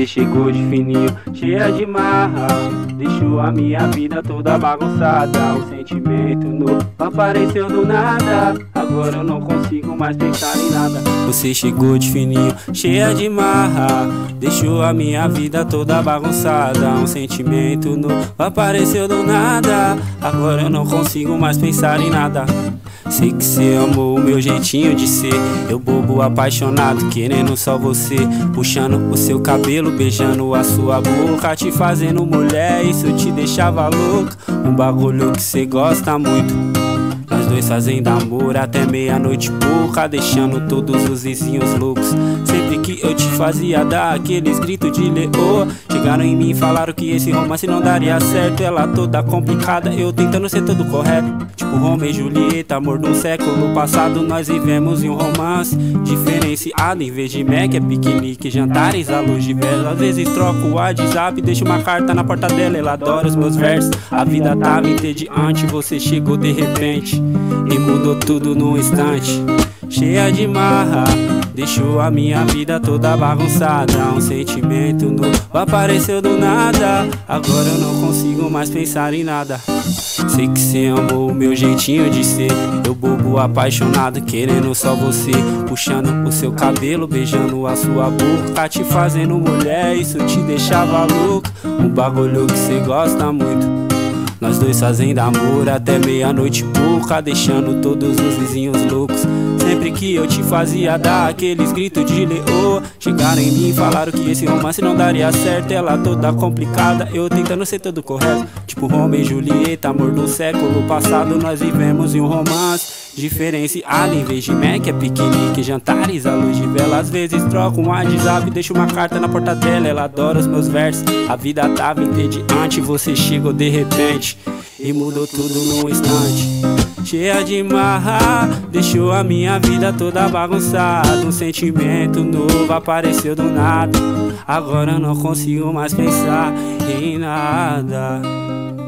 Você chegou de fininho, cheia de marra, deixou a minha vida toda bagunçada. Um sentimento novo apareceu do nada, agora eu não consigo mais pensar em nada. Você chegou de fininho, cheia de marra, deixou a minha vida toda bagunçada. Um sentimento novo apareceu do nada, agora eu não consigo mais pensar em nada. Sei que cê amou o meu jeitinho de ser, eu bobo apaixonado, querendo só você. Puxando o seu cabelo, beijando a sua boca, te fazendo mulher, isso te deixava louca. Um bagulho que cê gosta muito, nós dois fazendo amor até meia-noite pouca, deixando todos os vizinhos loucos. Sempre que eu te fazia dar aqueles gritos de leoa, chegaram em mim e falaram que esse romance não daria certo. Ela toda complicada, eu tentando ser todo correto, tipo Romeu e Julieta, amor do século passado. Nós vivemos em um romance diferenciado, em vez de Mac é piquenique, jantares à luz de vela. Às vezes troco o WhatsApp, deixo uma carta na porta dela, ela adora os meus versos. A vida tava entediante, você chegou de repente e mudou tudo num instante. Cheia de marra, deixou a minha vida toda bagunçada. Um sentimento novo apareceu do nada, agora eu não consigo mais pensar em nada. Sei que cê amou o meu jeitinho de ser, eu bobo apaixonado, querendo só você. Puxando o seu cabelo, beijando a sua boca, te fazendo mulher, isso te deixava louco. Um bagulho que cê gosta muito, nós dois fazendo amor até meia-noite pouca, deixando todos os vizinhos loucos. Sempre que eu te fazia dar aqueles gritos de leoa, chegaram em mim e falaram que esse romance não daria certo. Ela toda complicada, eu tentando ser todo correto, tipo Romeu e Julieta, amor do século passado. Nós vivemos em um romance diferenciado, em vez de Mac é piquenique, jantares à luz de vela. Às vezes troco um WhatsApp, deixo uma carta na porta dela, ela adora os meus versos. A vida tava entediante, você chegou de repente e mudou tudo num instante. Cheia de marra, deixou a minha vida toda bagunçada. Um sentimento novo apareceu do nada, agora eu não consigo mais pensar em nada.